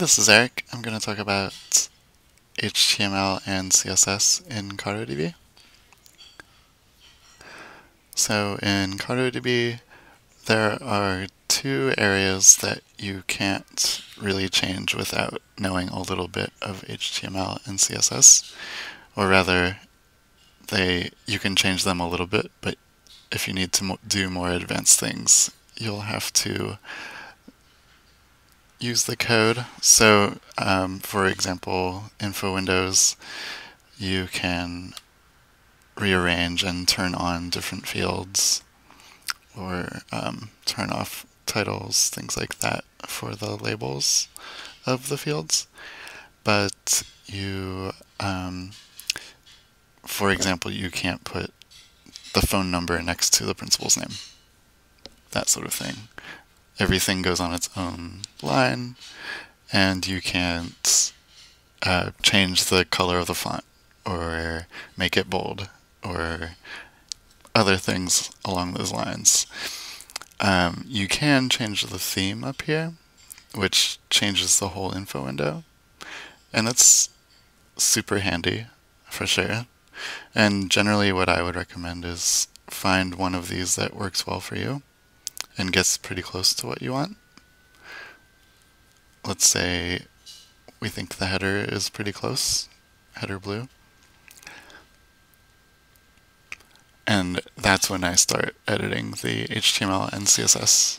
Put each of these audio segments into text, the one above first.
This is Eric. I'm going to talk about HTML and CSS in CartoDB. So in CartoDB, there are two areas that you can't really change without knowing a little bit of HTML and CSS. Or rather, you can change them a little bit, but if you need to do more advanced things, you'll have to use the code. So, for example, infowindows, you can rearrange and turn on different fields or turn off titles, things like that for the labels of the fields. But for example, you can't put the phone number next to the principal's name, that sort of thing. Everything goes on its own line, and you can't change the color of the font or make it bold or other things along those lines. You can change the theme up here, which changes the whole info window, and that's super handy for sure. And generally what I would recommend is find one of these that works well for you and gets pretty close to what you want. Let's say we think the header is pretty close, header blue. And that's when I start editing the HTML and CSS.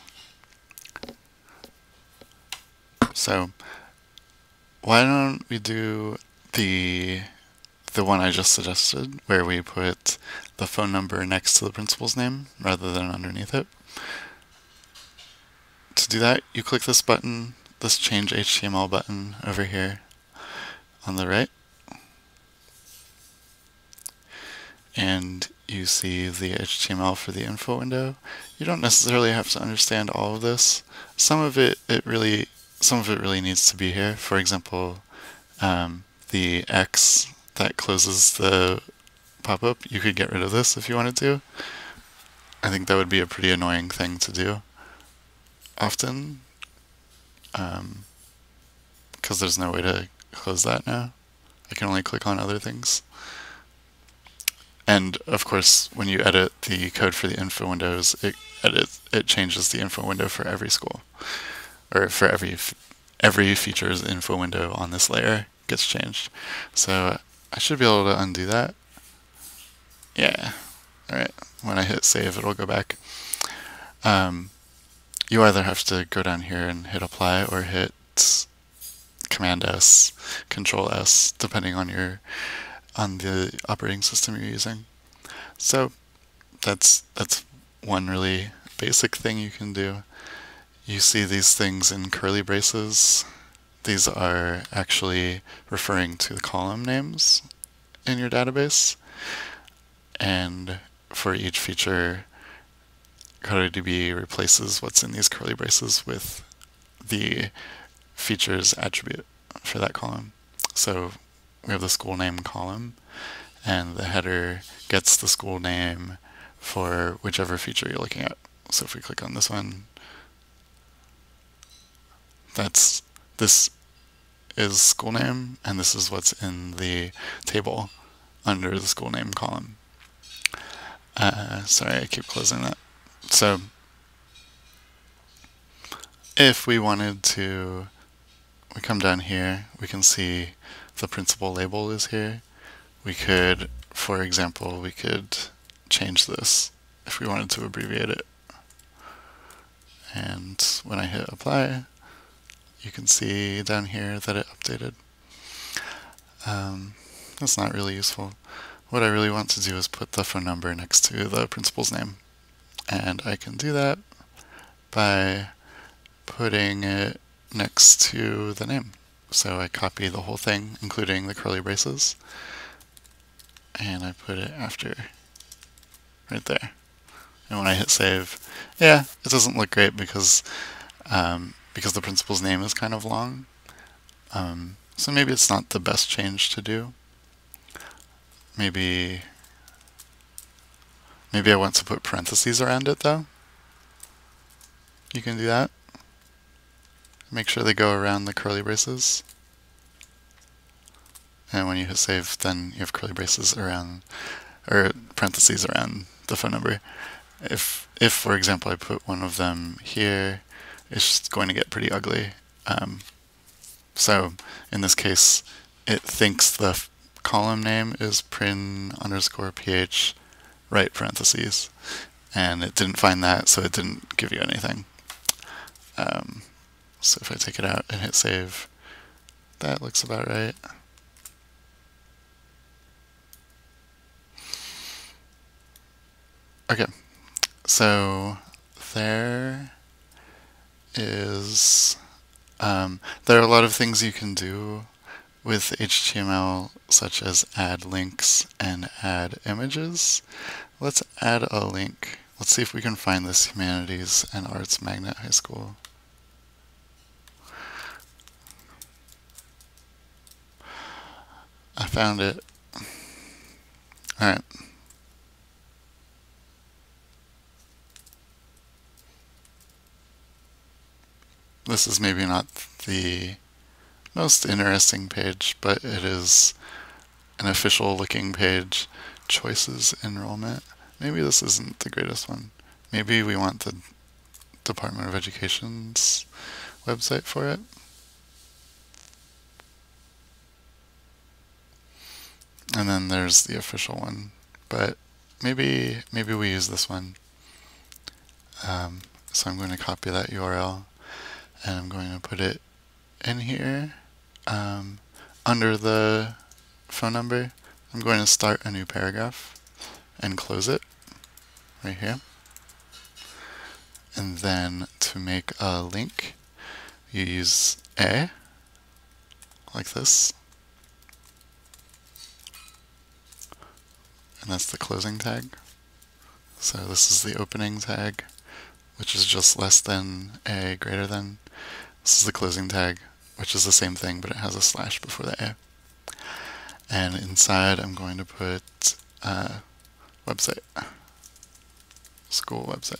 So why don't we do the one I just suggested, where we put the phone number next to the principal's name rather than underneath it. To do that, you click this button, this Change HTML button over here on the right, and you see the HTML for the info window. You don't necessarily have to understand all of this. Some of it really needs to be here. For example, the X that closes the pop-up, you could get rid of this if you wanted to. I think that would be a pretty annoying thing to do often, because there's no way to close that now. I can only click on other things. And of course, when you edit the code for the info windows, it changes the info window for every school, or for every feature's info window on this layer gets changed. So I should be able to undo that. Yeah. All right. When I hit save, it'll go back. You either have to go down here and hit apply or hit Command S, Control S, depending on the operating system you're using. So that's one really basic thing you can do. You see these things in curly braces. These are actually referring to the column names in your database. And for each feature, CartoDB replaces what's in these curly braces with the feature's attribute for that column. So we have the school name column, and the header gets the school name for whichever feature you're looking at. So if we click on this one, this is school name, and this is what's in the table under the school name column. Sorry, I keep closing that. So if we wanted to, we come down here, we can see the principal label is here. We could, for example, we could change this if we wanted to abbreviate it. And when I hit apply, you can see down here that it updated. That's not really useful. What I really want to do is put the phone number next to the principal's name. And I can do that by putting it next to the name. So I copy the whole thing, including the curly braces, and I put it after, right there. And when I hit save, yeah, it doesn't look great because the principal's name is kind of long. So maybe it's not the best change to do. Maybe I want to put parentheses around it though. You can do that. make sure they go around the curly braces. And when you hit save, then you have curly braces around, or parentheses around the phone number. If for example, I put one of them here, it's just going to get pretty ugly. So in this case, it thinks the column name is prin_ph right parentheses, and it didn't find that, so it didn't give you anything. So if I take it out and hit save, that looks about right. Okay, so there is, there are a lot of things you can do with HTML, such as add links and add images. Let's add a link. Let's see if we can find this Humanities and Arts Magnet High School. I found it. Alright. This is maybe not the most interesting page, but it is an official looking page. Choices enrollment. Maybe this isn't the greatest one. Maybe we want the Department of Education's website for it. And then there's the official one, but maybe we use this one. So I'm going to copy that URL, and I'm going to put it in here under the phone number. I'm going to start a new paragraph and close it right here. And then to make a link, you use a, like this. And that's the closing tag. So this is the opening tag, which is just less than a greater than. This is the closing tag, which is the same thing, but it has a slash before the a. And inside I'm going to put website, school website.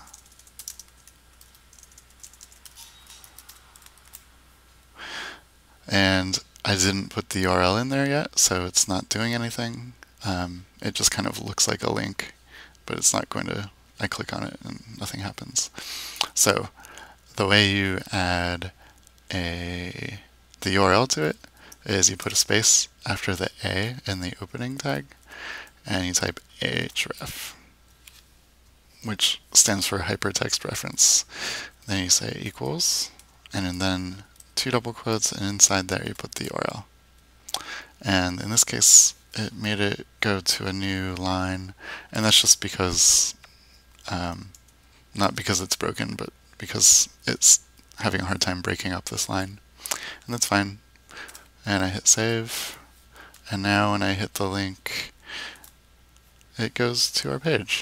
And I didn't put the URL in there yet, so it's not doing anything. It just kind of looks like a link, but it's not going to, I click on it and nothing happens. So the way you add the URL to it is you put a space after the A in the opening tag, and you type href, which stands for hypertext reference. Then you say equals, and then 2 double quotes, and inside there you put the URL. And in this case, it made it go to a new line, and that's just because, not because it's broken, but because it's having a hard time breaking up this line. And that's fine. And I hit save, and now when I hit the link, it goes to our page.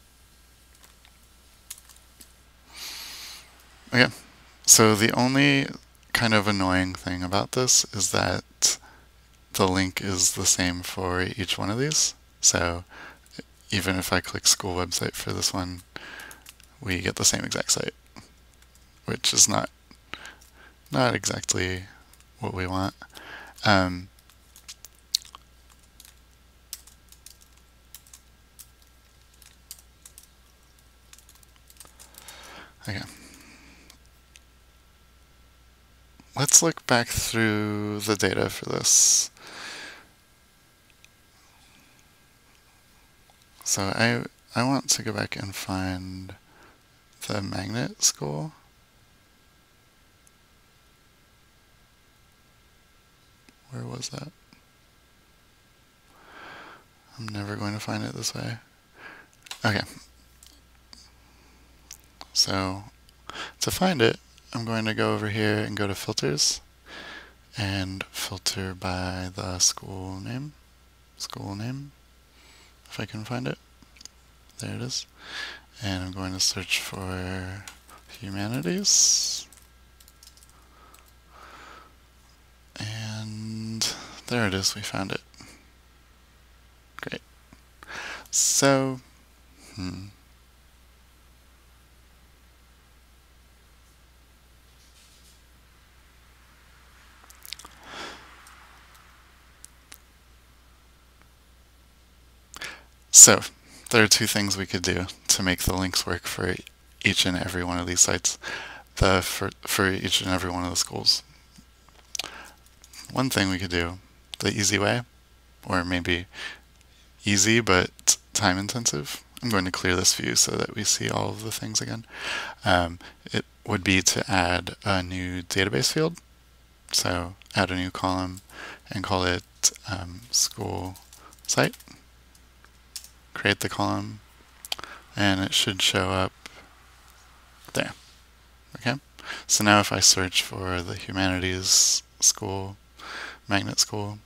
Okay, so the only kind of annoying thing about this is that the link is the same for each one of these. So even if I click school website for this one, we get the same exact site, which is not exactly what we want. Okay. Let's look back through the data for this. So I want to go back and find the magnet school. Where was that? I'm never going to find it this way. Okay. So to find it, I'm going to go over here and go to filters and filter by the school name, if I can find it. There it is. And I'm going to search for humanities. And there it is, we found it. Great. So, So there are two things we could do to make the links work for each and every one of these sites, for each and every one of the schools. One thing we could do, the easy way, or maybe easy but time intensive. I'm going to clear this view so that we see all of the things again. It would be to add a new database field. So add a new column and call it school site. Create the column and it should show up there. Okay. So now if I search for the humanities school, magnet school,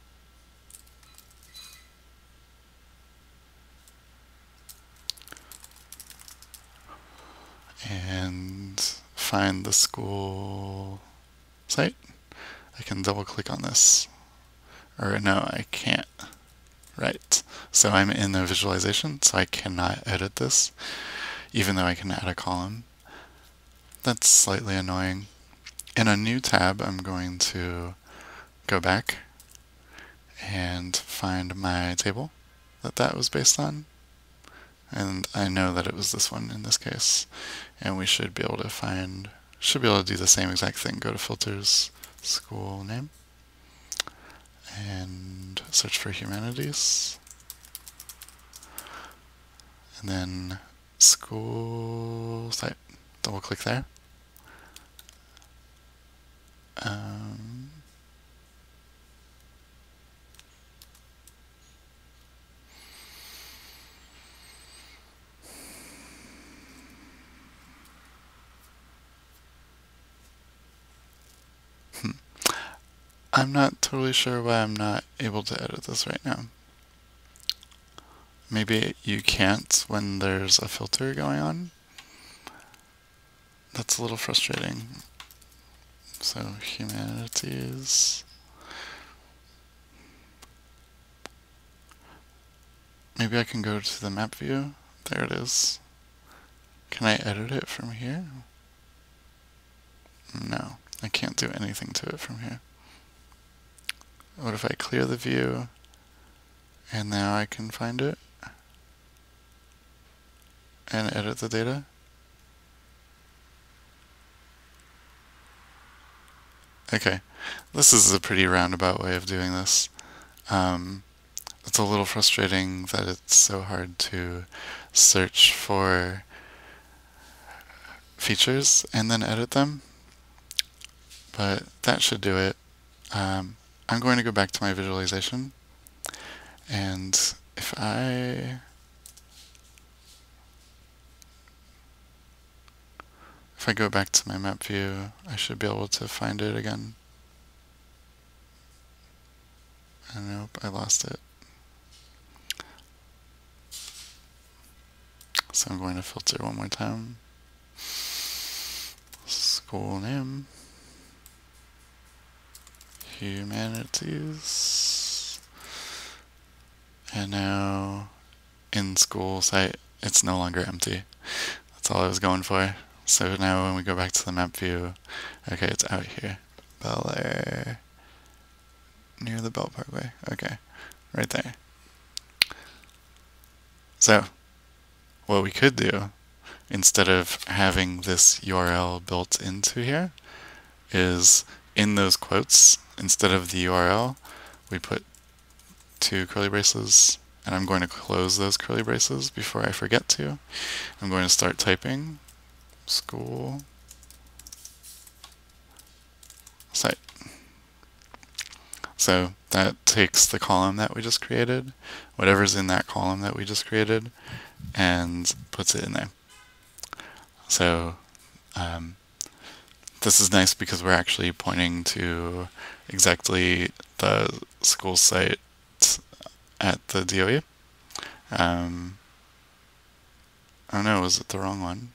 and find the school site, I can double click on this. Or no, I can't. Right. So I'm in the visualization, so I cannot edit this, even though I can add a column. That's slightly annoying. In a new tab, I'm going to go back and find my table that was based on. And I know that it was this one in this case. And we should be able to do the same exact thing. Go to filters, school name, and search for humanities. And then school site. Double click there. I'm not totally sure why I'm not able to edit this right now. Maybe you can't when there's a filter going on. That's a little frustrating. So humanities. Maybe I can go to the map view. There it is. Can I edit it from here? No, I can't do anything to it from here. What if I clear the view and now I can find it and edit the data? Okay, this is a pretty roundabout way of doing this. It's a little frustrating that it's so hard to search for features and then edit them, but that should do it. I'm going to go back to my visualization, and if I go back to my map view, I should be able to find it again. And nope, I lost it. So I'm going to filter one more time. School name. Humanities. And now in school site, it's no longer empty. That's all I was going for. So now when we go back to the map view, okay, it's out here. Bel Air, near the Bell Parkway. Okay, right there. So what we could do, instead of having this URL built into here, is in those quotes, instead of the URL, we put two curly braces, and I'm going to close those curly braces before I forget to. I'm going to start typing school site. So that takes the column that we just created, whatever's in that column that we just created, and puts it in there. So this is nice because we're actually pointing to exactly the school site at the DOE. Oh no, was it the wrong one?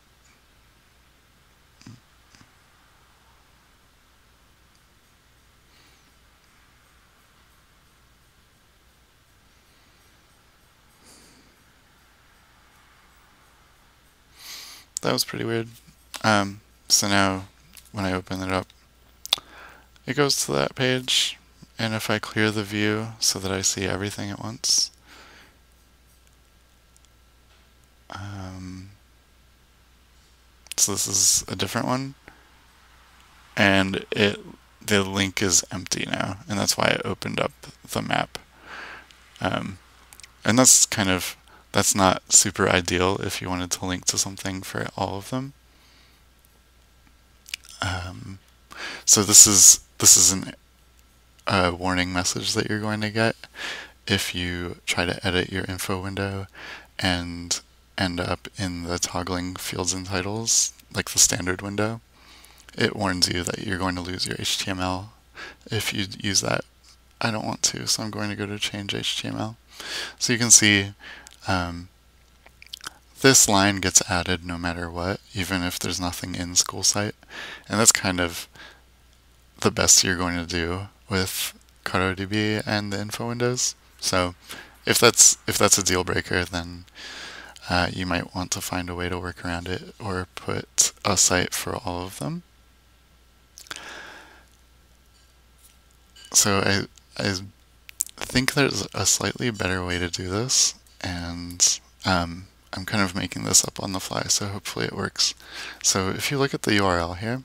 That was pretty weird. So now when I open it up, it goes to that page, and if I clear the view so that I see everything at once, So this is a different one, and the link is empty now, and that's why it opened up the map. And that's not super ideal if you wanted to link to something for all of them. So this is a warning message that you're going to get if you try to edit your info window and end up in the toggling fields and titles, like the standard window. It warns you that you're going to lose your HTML if you use that. I don't want to, so I'm going to go to change HTML. So you can see this line gets added no matter what, even if there's nothing in school site. And that's kind of the best you're going to do with CartoDB and the info windows. So if that's a deal breaker, then you might want to find a way to work around it or put a site for all of them. So I think there's a slightly better way to do this, and I'm kind of making this up on the fly, so hopefully it works. So if you look at the URL here,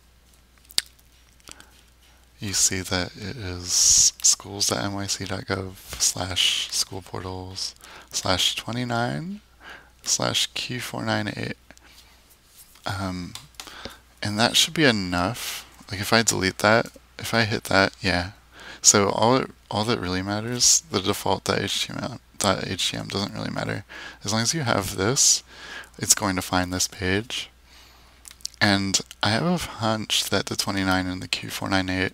you see that it is schools.nyc.gov/schoolportals/29/Q498. And that should be enough. Like if I delete that, if I hit that, yeah. So all that really matters, the default .html doesn't really matter. As long as you have this, it's going to find this page. And I have a hunch that the 29 and the Q498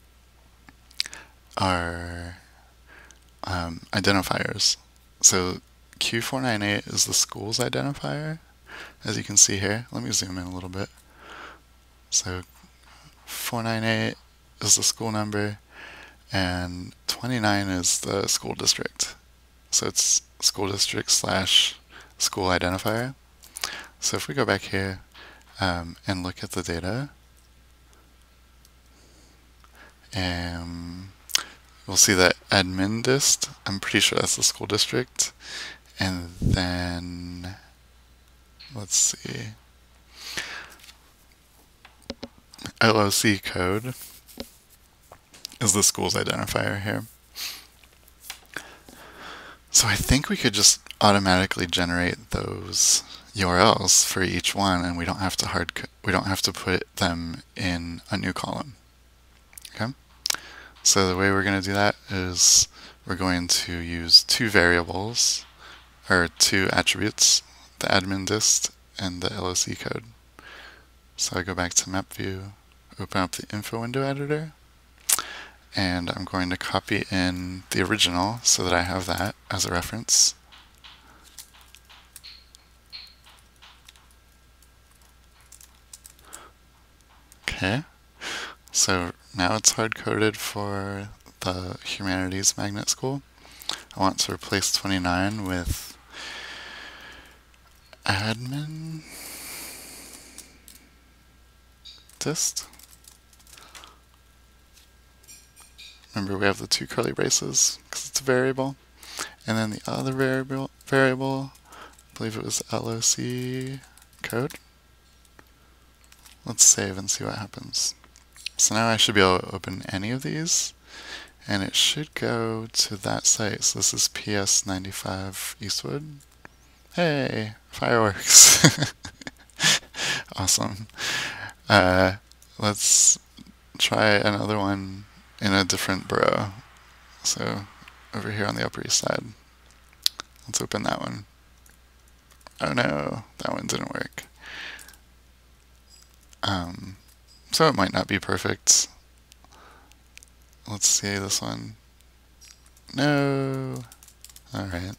are identifiers. So Q498 is the school's identifier, as you can see here. Let me zoom in a little bit. So 498 is the school number, and 29 is the school district. So it's school district / school identifier. So if we go back here and look at the data, we'll see that admin dist, I'm pretty sure that's the school district. And then, let's see, LOC code is the school's identifier here. So I think we could just automatically generate those URLs for each one, and we don't have to put them in a new column. Okay? So the way we're going to do that is we're going to use two variables, or two attributes, the admin dist and the LOC code. So I go back to map view, open up the info window editor, and I'm going to copy in the original so that I have that as a reference. Okay, so now it's hard-coded for the Humanities Magnet School. I want to replace 29 with admin dist. Remember, we have the two curly braces because it's a variable. And then the other variable, I believe it was LOC code. Let's save and see what happens. So now I should be able to open any of these, and it should go to that site. So this is PS95 Eastwood. Hey, fireworks. Awesome. Let's try another one in a different borough. So over here on the Upper East Side. Let's open that one. Oh no, that one didn't work. So it might not be perfect. Let's see this one. No. Alright.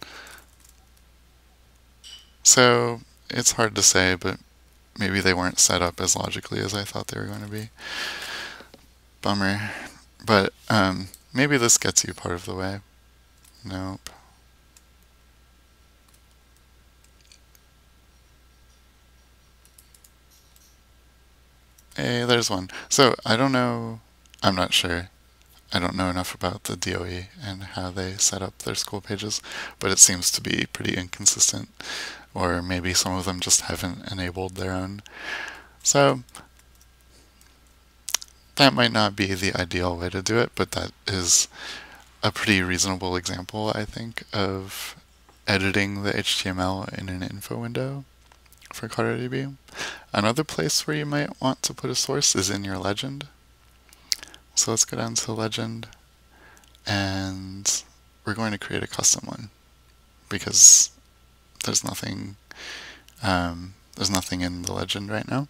So it's hard to say, but maybe they weren't set up as logically as I thought they were going to be. Bummer. But maybe this gets you part of the way. Nope. Hey, there's one. So I don't know, I'm not sure. I don't know enough about the DOE and how they set up their school pages, but it seems to be pretty inconsistent. or maybe some of them just haven't enabled their own. So that might not be the ideal way to do it, but that is a pretty reasonable example, I think, of editing the HTML in an info window for CartoDB. Another place where you might want to put a source is in your legend. So let's go down to legend, and we're going to create a custom one because there's nothing in the legend right now.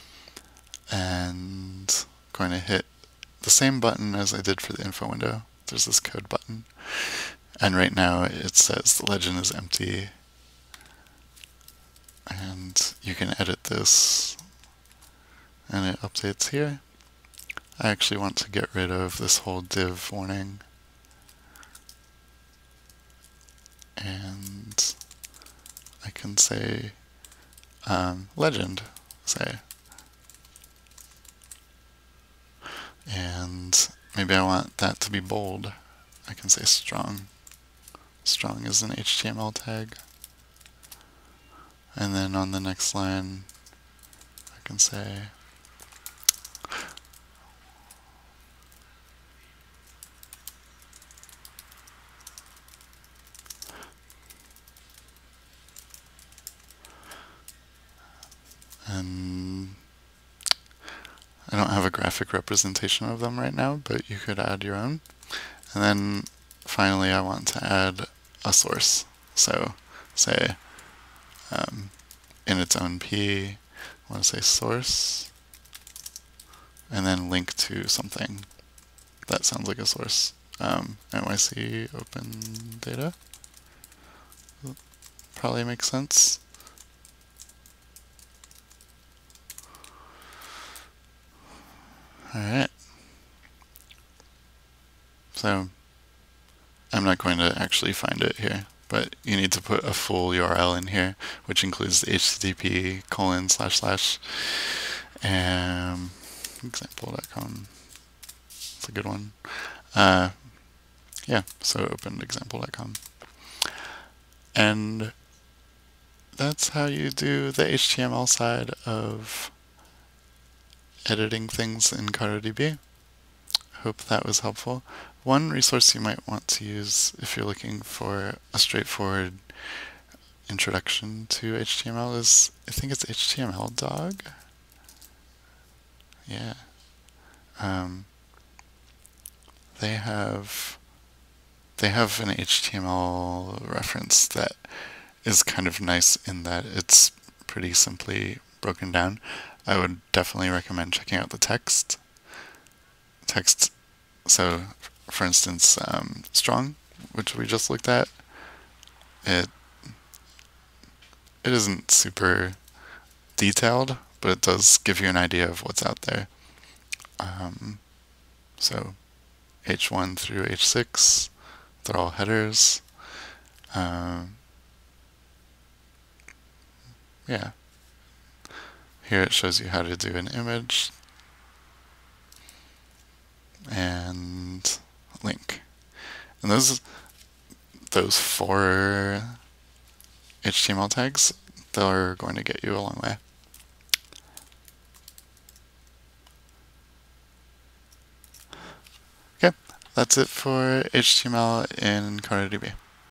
And I'm going to hit the same button as I did for the info window. There's this code button, and right now it says the legend is empty, and you can edit this and it updates here. I actually want to get rid of this whole div warning, and I can say legend, say, and maybe I want that to be bold. I can say strong. Strong is an HTML tag. And then on the next line, I can say and I don't have a graphic representation of them right now, but you could add your own. And then finally I want to add a source. So say in its own P, I want to say source, and then link to something that sounds like a source. NYC open data probably makes sense. Alright. So I'm not going to actually find it here, but you need to put a full URL in here, which includes the http:// example.com. It's a good one. Yeah, so open example.com. And that's how you do the HTML side of editing things in CartoDB. Hope that was helpful. One resource you might want to use if you're looking for a straightforward introduction to HTML is, I think it's HTML-dog. Yeah. They have an HTML reference that is kind of nice in that it's pretty simply broken down. I would definitely recommend checking out the text. So, for instance, strong, which we just looked at, it isn't super detailed, but it does give you an idea of what's out there. So H1 through H6, they're all headers. Yeah. Here it shows you how to do an image and link. And those 4 HTML tags, they're going to get you a long way. Okay, that's it for HTML in CartoDB.